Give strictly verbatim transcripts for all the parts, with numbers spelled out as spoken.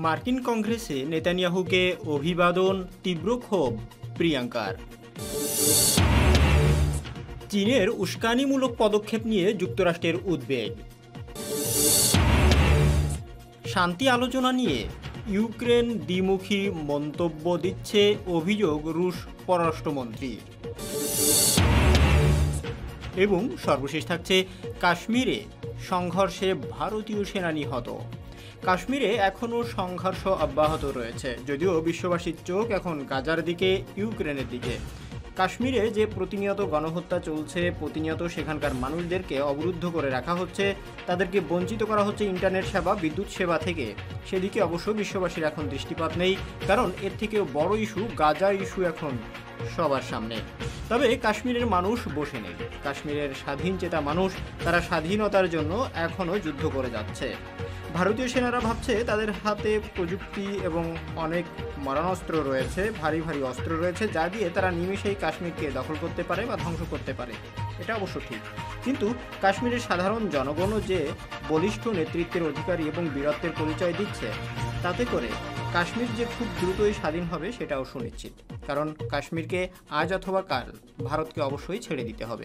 মার্কিন কংগ্রেসে নেতানিয়াহুকে অভিবাদন, তীব্র ক্ষোভ প্রিয়াঙ্কার। চীনের উস্কানিমূলক পদক্ষেপ নিয়ে যুক্তরাষ্ট্রের উদ্বেগ। শান্তি আলোচনা নিয়ে ইউক্রেন দ্বিমুখী মন্তব্য দিচ্ছে অভিযোগ রুশ পররাষ্ট্রমন্ত্রী। এবং সর্বশেষ থাকছে কাশ্মীরে সংঘর্ষে ভারতীয় সেনা নিহত। কাশ্মীরে এখনও সংঘর্ষ অব্যাহত রয়েছে, যদিও বিশ্ববাসীর চোখ এখন গাজার দিকে, ইউক্রেনের দিকে। কাশ্মীরে যে প্রতিনিয়ত গণহত্যা চলছে, প্রতিনিয়ত সেখানকার মানুষদেরকে অবরুদ্ধ করে রাখা হচ্ছে, তাদেরকে বঞ্চিত করা হচ্ছে ইন্টারনেট সেবা, বিদ্যুৎ সেবা থেকে, সেদিকে অবশ্য বিশ্ববাসীর এখন দৃষ্টিপাত নেই, কারণ এর থেকেও বড় ইস্যু গাজা ইস্যু এখন সবার সামনে। তবে কাশ্মীরের মানুষ বসে নেই। কাশ্মীরের স্বাধীন চেতা মানুষ, তারা স্বাধীনতার জন্য এখনও যুদ্ধ করে যাচ্ছে। ভারতীয় সেনারা ভাবছে তাদের হাতে প্রযুক্তি এবং অনেক মারণাস্ত্র রয়েছে, ভারী ভারী অস্ত্র রয়েছে, যা দিয়ে তারা নিমেষেই কাশ্মীরকে দখল করতে পারে বা ধ্বংস করতে পারে। এটা অবশ্য ঠিক, কিন্তু কাশ্মীরের সাধারণ জনগণও যে বলিষ্ঠ নেতৃত্বের অধিকারী এবং বীরত্বের পরিচয় দিচ্ছে, তাতে করে কাশ্মীর যে খুব দ্রুতই স্বাধীন হবে সেটাও সুনিশ্চিত। কারণ কাশ্মীরকে আজ অথবা কাল ভারতকে অবশ্যই ছেড়ে দিতে হবে।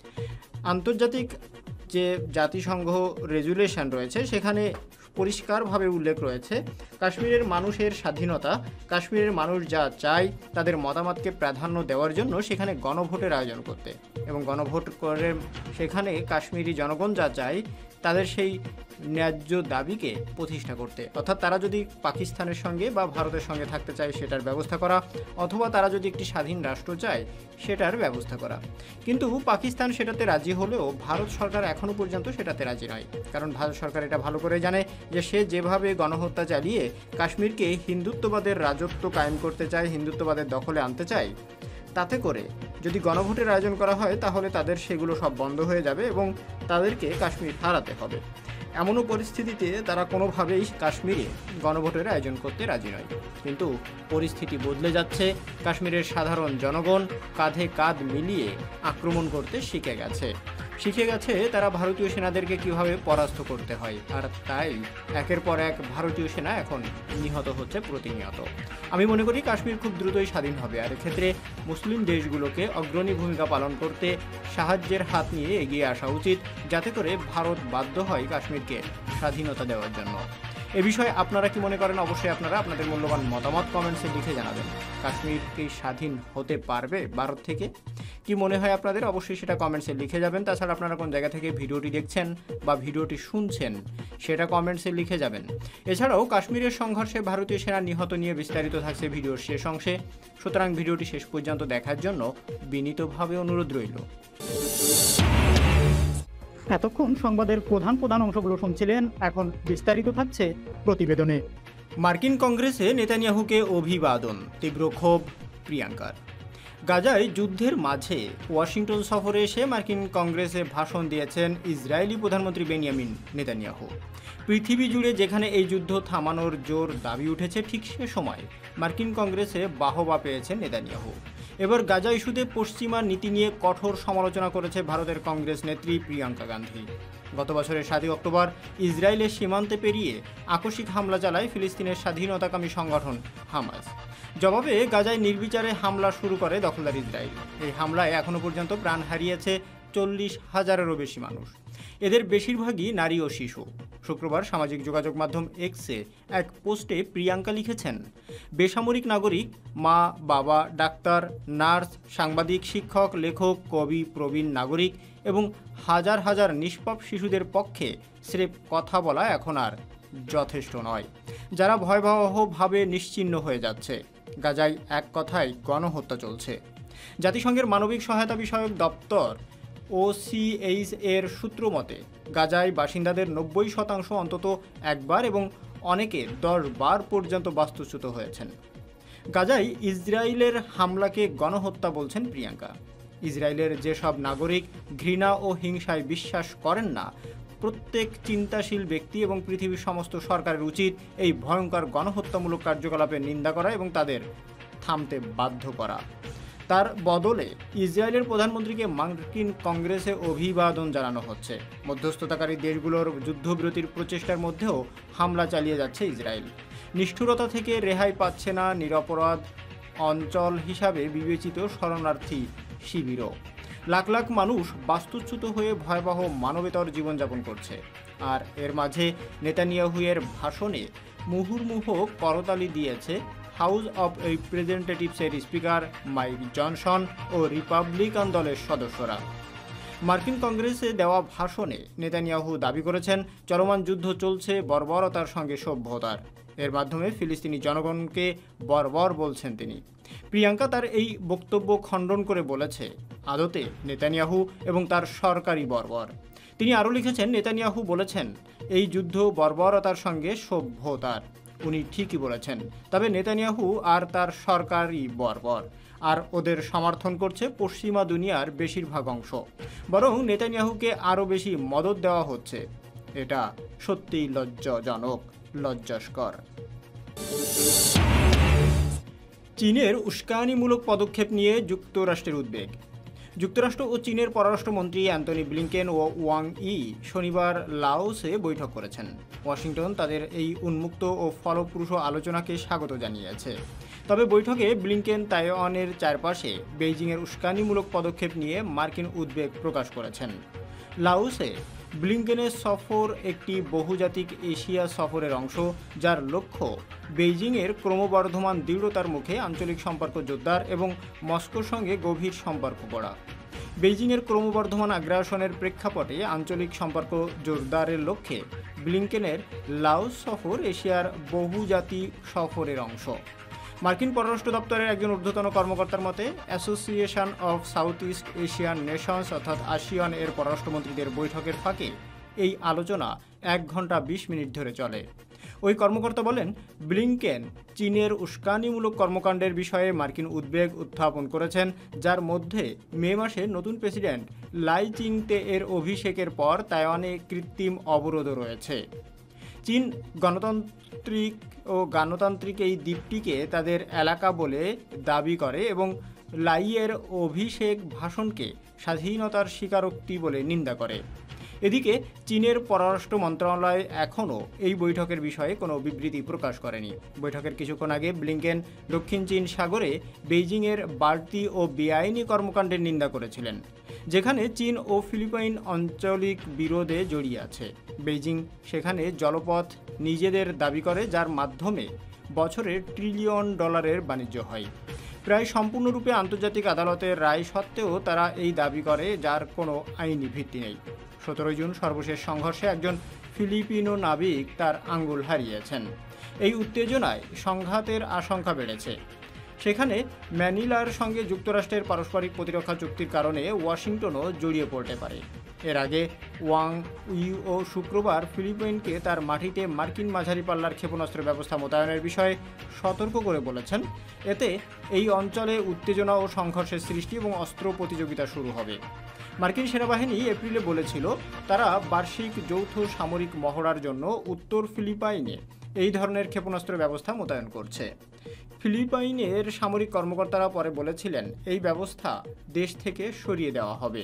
আন্তর্জাতিক যে জাতিসংঘ রেজুলেশন রয়েছে সেখানে পরিষ্কারভাবে উল্লেখ রয়েছে কাশ্মীরের মানুষের স্বাধীনতা, কাশ্মীরের মানুষ যা চায় তাদের মতামতকে প্রাধান্য দেওয়ার জন্য সেখানে গণভোটের আয়োজন করতে, এবং গণভোট করে সেখানে কাশ্মীরি জনগণ যা চায় তাদের সেই ন্যায্য দাবিকে প্রতিষ্ঠা করতে। অর্থাৎ তারা যদি পাকিস্তানের সঙ্গে বা ভারতের সঙ্গে থাকতে চায় সেটার ব্যবস্থা করা, অথবা তারা যদি একটি স্বাধীন রাষ্ট্র চায় সেটার ব্যবস্থা করা। কিন্তু পাকিস্তান সেটাতে রাজি হলেও ভারত সরকার এখনও পর্যন্ত সেটাতে রাজি নয়। কারণ ভারত সরকার এটা ভালো করে জানে যে সে যেভাবে গণহত্যা চালিয়ে কাশ্মীরকে হিন্দুত্ববাদের রাজত্ব কায়েম করতে চায়, হিন্দুত্ববাদের দখলে আনতে চায়, তাতে করে যদি গণভোটের আয়োজন করা হয় তাহলে তাদের সেগুলো সব বন্ধ হয়ে যাবে এবং তাদেরকে কাশ্মীর হারাতে হবে। এমনও পরিস্থিতিতে তারা কোনোভাবেই কাশ্মীরে গণভোটের আয়োজন করতে রাজি নয়। কিন্তু পরিস্থিতি বদলে যাচ্ছে, কাশ্মীরের সাধারণ জনগণ কাঁধে কাঁধ মিলিয়ে আক্রমণ করতে শিখে গেছে শিখে গেছে তারা ভারতীয় সেনাদেরকে কিভাবে পরাস্ত করতে হয়, আর তাই একের পর এক ভারতীয় সেনা এখন নিহত হচ্ছে প্রতিনিয়ত। আমি মনে করি কাশ্মীর খুব দ্রুতই স্বাধীন হবে, আর এক্ষেত্রে মুসলিম দেশগুলোকে অগ্রণী ভূমিকা পালন করতে সাহায্যের হাত নিয়ে এগিয়ে আসা উচিত, যাতে করে ভারত বাধ্য হয় কাশ্মীরকে স্বাধীনতা দেওয়ার জন্য। এ বিষয়ে আপনারা কি মনে করেন? অবশ্যই আপনারা আপনাদের মূল্যবান মতামত কমেন্টসে লিখে জানাবেন। কাশ্মীর কি স্বাধীন হতে পারবে ভারত থেকে? কি মনে হয় আপনাদের? অবশ্যই সেটা কমেন্টসে লিখে যাবেন। তাছাড়া আপনারা কোন জায়গা থেকে ভিডিওটি দেখছেন বা ভিডিওটি শুনছেন সেটা কমেন্টসে লিখে যাবেন। এছাড়াও কাশ্মীরের সংঘর্ষে ভারতীয় সেনা নিহত নিয়ে বিস্তারিত থাকছে ভিডিওর শেষ অংশে, সুতরাং ভিডিওটি শেষ পর্যন্ত দেখার জন্য বিনীতভাবে অনুরোধ রইল। এতক্ষণ সংবাদের প্রধান প্রধান অংশগুলো শুনছিলেন, এখন বিস্তারিত থাকছে প্রতিবেদনে। মার্কিন কংগ্রেসে নেতানিয়াহুকে অভিবাদন, তীব্র ক্ষোভ প্রিয়াঙ্কার। গাজায় যুদ্ধের মাঝে ওয়াশিংটন সফরে এসে মার্কিন কংগ্রেসে ভাষণ দিয়েছেন ইসরায়েলি প্রধানমন্ত্রী বেনিয়ামিন নেতানিয়াহু। পৃথিবী জুড়ে যেখানে এই যুদ্ধ থামানোর জোর দাবি উঠেছে, ঠিক সে সময় মার্কিন কংগ্রেসে বাহবা পেয়েছেন নেতানিয়াহু। এবার গাজা ইস্যুতে পশ্চিমা নীতি নিয়ে কঠোর সমালোচনা করেছে ভারতের কংগ্রেস নেত্রী প্রিয়াঙ্কা গান্ধী। গত বছরের সাতই অক্টোবর ইসরায়েলের সীমান্তে পেরিয়ে আকস্মিক হামলা চালায় ফিলিস্তিনের স্বাধীনতাকামী সংগঠন হামাস। জবাবে গাজায় নির্বিচারে হামলা শুরু করে দখলদার ইসরায়েল। এই হামলায় এখনও পর্যন্ত প্রাণ হারিয়েছে চল্লিশ হাজারেরও বেশি মানুষ, এদের বেশিরভাগই নারী ও শিশু। শুক্রবার সামাজিক যোগাযোগ মাধ্যম এক্সে এক পোস্টে প্রিয়াঙ্কা লিখেছেন, বেসামরিক নাগরিক, মা, বাবা, ডাক্তার, নার্স, সাংবাদিক, শিক্ষক, লেখক, কবি, প্রবীণ নাগরিক এবং হাজার হাজার নিষ্পাপ শিশুদের পক্ষে স্রেফ কথা বলা এখন আর যথেষ্ট নয়, যারা ভয়াবহভাবে নিশ্চিহ্ন হয়ে যাচ্ছে। গাজায় এক কথায় গণহত্যা চলছে। জাতিসংঘের মানবিক সহায়তা বিষয়ক দপ্তর ও সি এইচ এর সূত্র মতে গাজায় বাসিন্দাদের নব্বই শতাংশ অন্তত একবার এবং অনেকে দশ বার পর্যন্ত বাস্তুচ্যুত হয়েছেন। গাজায় ইসরায়েলের হামলাকে গণহত্যা বলছেন প্রিয়াঙ্কা। ইসরায়েলের যেসব নাগরিক ঘৃণা ও হিংসায় বিশ্বাস করেন না, প্রত্যেক চিন্তাশীল ব্যক্তি এবং পৃথিবীর সমস্ত সরকারের উচিত এই ভয়ঙ্কর গণহত্যামূলক কার্যকলাপের নিন্দা করা এবং তাদের থামতে বাধ্য করা। তার বদলে ইসরায়েলের প্রধানমন্ত্রীকে মার্কিন কংগ্রেসে অভিবাদন জানানো হচ্ছে। মধ্যস্থতাকারী দেশগুলোর যুদ্ধবিরতির প্রচেষ্টার মধ্যেও হামলা চালিয়ে যাচ্ছে ইসরায়েল। নিষ্ঠুরতা থেকে রেহাই পাচ্ছে না নিরপরাধ অঞ্চল হিসাবে বিবেচিত শরণার্থী শিবিরও। লাখ লাখ মানুষ বাস্তুচ্যুত হয়ে ভয়াবহ মানবেতর জীবনযাপন করছে। আর এর মাঝে নেতানিয়াহুয়ের ভাষণে মুহুর্মুহু করতালি দিয়েছে হাউস অব রিপ্রেজেন্টেটিভসের স্পিকার মাইক জনসন ও রিপাবলিকান দলের সদস্যরা। মার্কিন কংগ্রেসে দেওয়া ভাষণে নেতানিয়াহু দাবি করেছেন চলমান যুদ্ধ চলছে বর্বরতার সঙ্গে সভ্যতার। এর মাধ্যমে ফিলিস্তিনি জনগণকে বর্বর বলছেন তিনি। প্রিয়াঙ্কা তার এই বক্তব্য খণ্ডন করে বলেছে আদতে নেতানিয়াহু এবং তার সরকারি বর্বর। তিনি আরও লিখেছেন নেতানিয়াহু বলেছেন এই যুদ্ধ বর্বরতার সঙ্গে সভ্যতার। উনি ঠিকই বলেছেন, তবে নেতানিয়াহু আর তার সরকারই বর্বর, আর ওদের সমর্থন করছে পশ্চিমা দুনিয়ার বেশিরভাগ অংশ। বরং নেতানিয়াহুকে আরও বেশি মদত দেওয়া হচ্ছে। এটা সত্যিই লজ্জাজনক, লজ্জাস্কর। চীনের উস্কানিমূলক পদক্ষেপ নিয়ে যুক্তরাষ্ট্রের উদ্বেগ। যুক্তরাষ্ট্র ও চীনের পররাষ্ট্রমন্ত্রী অ্যান্টনি ব্লিংকেন ও ওয়াং ই শনিবার লাওসে বৈঠক করেছেন। ওয়াশিংটন তাদের এই উন্মুক্ত ও ফলপ্রসূ আলোচনাকে স্বাগত জানিয়েছে। তবে বৈঠকে ব্লিংকেন তাইওয়ানের চারপাশে বেইজিংয়ের উস্কানিমূলক পদক্ষেপ নিয়ে মার্কিন উদ্বেগ প্রকাশ করেছেন। লাওসে ব্লিংকেনের সফর একটি বহুজাতিক এশিয়া সফরের অংশ, যার লক্ষ্য বেইজিংয়ের ক্রমবর্ধমান দৃঢ়তার মুখে আঞ্চলিক সম্পর্ক জোরদার এবং মস্কোর সঙ্গে গভীর সম্পর্ক গড়া। বেইজিংয়ের ক্রমবর্ধমান আগ্রাসনের প্রেক্ষাপটে আঞ্চলিক সম্পর্ক জোরদারের লক্ষ্যে ব্লিংকেনের লাওস সফর এশিয়ার বহুজাতি সফরের অংশ। মার্কিন পররাষ্ট্র দপ্তরের একজন ঊর্ধ্বতন কর্মকর্তার মতে Association of South East Asian Nations অর্থাৎ আসিয়ান এর পররাষ্ট্রমন্ত্রীদের বৈঠকের ফাঁকে এই আলোচনা এক ঘন্টা বিশ মিনিট ধরে চলে। ওই কর্মকর্তা বলেন, ব্লিংকেন চীনের উস্কানিমূলক কর্মকাণ্ডের বিষয়ে মার্কিন উদ্বেগ উত্থাপন করেছেন, যার মধ্যে মে মাসে নতুন প্রেসিডেন্ট লাই চিংতে এর অভিষেকের পর তাইওয়ানে কৃত্রিম অবরোধও রয়েছে। চীন গণতান্ত্রিক ও গণতান্ত্রিক এই দ্বীপটিকে তাদের এলাকা বলে দাবি করে এবং লাইয়ের অভিষেক ভাষণকে স্বাধীনতার স্বীকারোক্তি বলে নিন্দা করে। এদিকে চীনের পররাষ্ট্র মন্ত্রণালয় এখনও এই বৈঠকের বিষয়ে কোনো বিবৃতি প্রকাশ করেনি। বৈঠকের কিছুক্ষণ আগে ব্লিংকেন দক্ষিণ চীন সাগরে বেইজিংয়ের বাড়তি ও বেআইনি কর্মকাণ্ডের নিন্দা করেছিলেন, যেখানে চীন ও ফিলিপাইন আঞ্চলিক বিরোধে জড়িয়ে আছে। বেইজিং সেখানে জলপথ নিজেদের দাবি করে, যার মাধ্যমে বছরে ট্রিলিয়ন ডলারের বাণিজ্য হয়। প্রায় সম্পূর্ণরূপে আন্তর্জাতিক আদালতের রায় সত্ত্বেও তারা এই দাবি করে, যার কোনো আইনি ভিত্তি নেই। সতেরোই জুন সর্বশেষ সংঘর্ষে একজন ফিলিপিনো নাবিক তার আঙ্গুল হারিয়েছেন। এই উত্তেজনায় সংঘাতের আশঙ্কা বেড়েছে। সেখানে ম্যানিলার সঙ্গে যুক্তরাষ্ট্রের পারস্পরিক প্রতিরক্ষা চুক্তির কারণে ওয়াশিংটনও জড়িয়ে পড়তে পারে। এর আগে ওয়াং ইও শুক্রবার ফিলিপাইনকে তার মাটিতে মার্কিন মাঝারি পাল্লার ক্ষেপণাস্ত্র ব্যবস্থা মোতায়েনের বিষয়ে সতর্ক করে বলেছেন, এতে এই অঞ্চলে উত্তেজনা ও সংঘর্ষের সৃষ্টি এবং অস্ত্র প্রতিযোগিতা শুরু হবে। মার্কিন সেনাবাহিনী এপ্রিলে বলেছিল তারা বার্ষিক যৌথ সামরিক মহড়ার জন্য উত্তর ফিলিপাইনে এই ধরনের ক্ষেপণাস্ত্র ব্যবস্থা মোতায়েন করছে। ফিলিপাইনের সামরিক কর্মকর্তারা পরে বলেছিলেন এই ব্যবস্থা দেশ থেকে সরিয়ে দেওয়া হবে।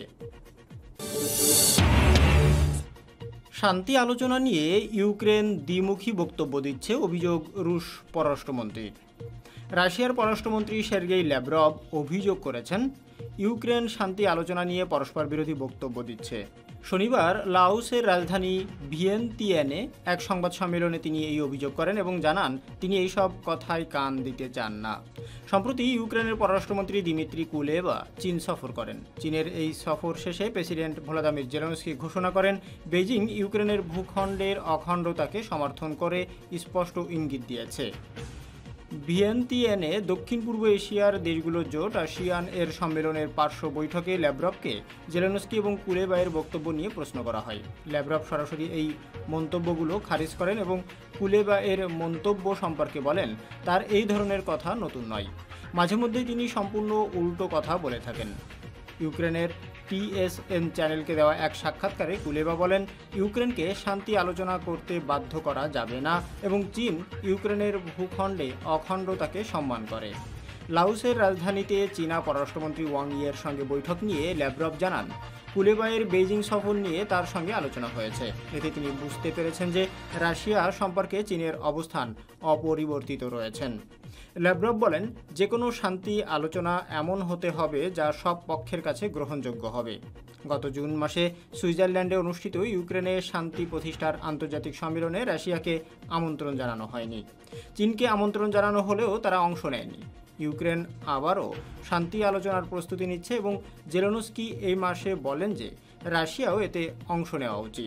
শান্তি আলোচনা নিয়ে ইউক্রেন দ্বিমুখী বক্তব্য দিচ্ছে, অভিযোগ রুশ পররাষ্ট্রমন্ত্রীর। রাশিয়ার পররাষ্ট্রমন্ত্রী সের্গেই ল্যাভরভ অভিযোগ করেছেন ইউক্রেন শান্তি আলোচনা নিয়ে পরস্পর বিরোধী বক্তব্য দিচ্ছে। শনিবার লাওসের রাজধানী ভিয়েন্তিয়ানে এক সংবাদ সম্মেলনে তিনি এই অভিযোগ করেন এবং জানান তিনি এইসব কথায় কান দিতে চান না। সম্প্রতি ইউক্রেনের পররাষ্ট্রমন্ত্রী দিমিত্রি কুলেবা চীন সফর করেন। চীনের এই সফর শেষে প্রেসিডেন্ট ভলোদিমির জেলেনস্কি ঘোষণা করেন বেইজিং ইউক্রেনের ভূখণ্ডের অখণ্ডতাকে সমর্থন করে স্পষ্ট ইঙ্গিত দিয়েছে। ভিয়েন্তিয়ানে দক্ষিণ পূর্ব এশিয়ার দেশগুলোর জোট আসিয়ান এর সম্মেলনের পার্শ্ব বৈঠকে ল্যাভরভকে জেলেনস্কি এবং কুলেবায়ের বক্তব্য নিয়ে প্রশ্ন করা হয়। ল্যাভরভ সরাসরি এই মন্তব্যগুলো খারিজ করেন এবং কুলেবা এর মন্তব্য সম্পর্কে বলেন তার এই ধরনের কথা নতুন নয়, মাঝে মধ্যেই তিনি সম্পূর্ণ উল্টো কথা বলে থাকেন। ইউক্রেনের টিএসএন চ্যানেলকে দেওয়া এক সাক্ষাৎকারে কুলেবা বলেন ইউক্রেনকে শান্তি আলোচনা করতে বাধ্য করা যাবে না এবং চীন ইউক্রেনের ভূখণ্ডে অখণ্ডতাকে সম্মান করে। লাওসের রাজধানীতে চীনা পররাষ্ট্রমন্ত্রী ওয়াং ইয়ের সঙ্গে বৈঠক নিয়ে ল্যাভরভ জানান কুলেবাইয়ের বেইজিং সফর নিয়ে তার সঙ্গে আলোচনা হয়েছে। এতে তিনি বুঝতে পেরেছেন যে রাশিয়া সম্পর্কে চীনের অবস্থান অপরিবর্তিত রয়েছেন। ল্যাভরভ বলেন, যে কোনো শান্তি আলোচনা এমন হতে হবে যা সব পক্ষের কাছে গ্রহণযোগ্য হবে। গত জুন মাসে সুইজারল্যান্ডে অনুষ্ঠিত ইউক্রেনে শান্তি প্রতিষ্ঠার আন্তর্জাতিক সম্মেলনে রাশিয়াকে আমন্ত্রণ জানানো হয়নি। চীনকে আমন্ত্রণ জানানো হলেও তারা অংশ নেয়নি। ইউক্রেন আবারও শান্তি আলোচনার প্রস্তুতি নিচ্ছে এবং জেলেনস্কি এই মাসে বলেন যে রাশিয়াও এতে অংশ নেওয়া উচিত।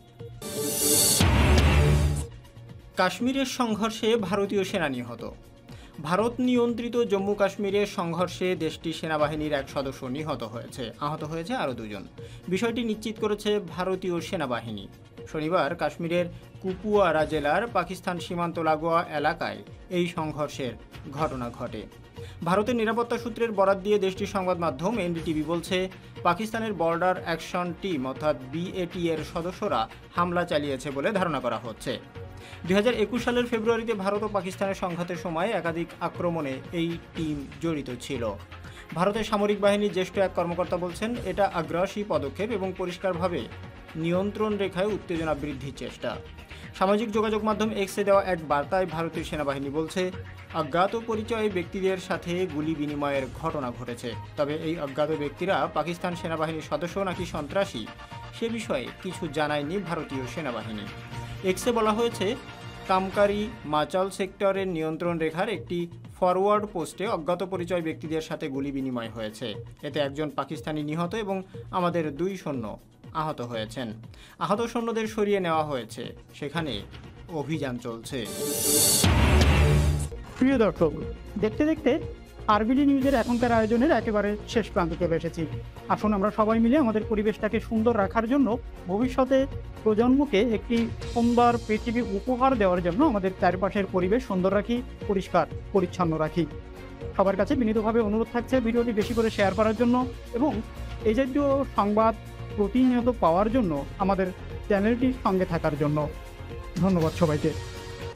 কাশ্মীরের সংঘর্ষে ভারতীয় সেনা নিহত। ভারত নিয়ন্ত্রিত জম্মু কাশ্মীরের সংঘর্ষে দেশটির সেনাবাহিনীর এক সদস্য নিহত হয়েছে, আহত হয়েছে আরও দুজন। বিষয়টি নিশ্চিত করেছে ভারতীয় সেনাবাহিনী। শনিবার কাশ্মীরের কুপওয়ারা জেলার পাকিস্তান সীমান্ত লাগোয়া এলাকায় এই সংঘর্ষের ঘটনা ঘটে। ভারতের নিরাপত্তা সূত্রের বরাত দিয়ে দেশটির সংবাদ মাধ্যম এনডিটিভি বলছে, পাকিস্তানের বর্ডার অ্যাকশন টিম অর্থাৎ বিএটি এর সদস্যরা হামলা চালিয়েছে বলে ধারণা করা হচ্ছে। দুই হাজার একুশ সালের ফেব্রুয়ারিতে ভারত ও পাকিস্তানের সংঘাতের সময় একাধিক আক্রমণে এই টিম জড়িত ছিল। ভারতের সামরিক বাহিনীর জ্যেষ্ঠ এক কর্মকর্তা বলছেন, এটা আগ্রাসী পদক্ষেপ এবং পরিষ্কারভাবে নিয়ন্ত্রণ রেখায় উত্তেজনা বৃদ্ধির চেষ্টা। সামাজিক যোগাযোগ মাধ্যম এক্সে দেওয়া এক বার্তায় ভারতীয় সেনাবাহিনী বলছে, অজ্ঞাত পরিচয় ব্যক্তিদের সাথে গুলি বিনিময়ের ঘটনা ঘটেছে। তবে এই অজ্ঞাত ব্যক্তিরা পাকিস্তান সেনাবাহিনীর সদস্য নাকি সন্ত্রাসী সে বিষয়ে কিছু জানায়নি ভারতীয় সেনাবাহিনী। এক্সে বলা হয়েছে, কামকারি মাচাল সেক্টরের নিয়ন্ত্রণ রেখার একটি ফরওয়ার্ড পোস্টে অজ্ঞাত পরিচয় ব্যক্তিদের সাথে গুলি বিনিময় হয়েছে। এতে একজন পাকিস্তানি নিহত এবং আমাদের দুই সৈন্য আহত হয়েছেন। আহত সৈন্যদের সরিয়ে নেওয়া হয়েছে, সেখানে অভিযান চলছে। প্রিয় দর্শক, দেখতে দেখতে আরবিডি নিউজের এখনকার আয়োজনের একেবারে শেষ প্রান্তে চলে এসেছি। আসুন আমরা সবাই মিলে আমাদের পরিবেশটাকে সুন্দর রাখার জন্য, ভবিষ্যতে প্রজন্মকে একটি সুন্দর পৃথিবী উপহার দেওয়ার জন্য আমাদের চারপাশের পরিবেশ সুন্দর রাখি, পরিষ্কার পরিচ্ছন্ন রাখি। সবার কাছে বিনীতভাবে অনুরোধ থাকছে ভিডিওটি বেশি করে শেয়ার করার জন্য এবং এই জাতীয় সংবাদ প্রতিনিয়ত পাওয়ার জন্য আমাদের চ্যানেলটির সঙ্গে থাকার জন্য। ধন্যবাদ সবাইকে।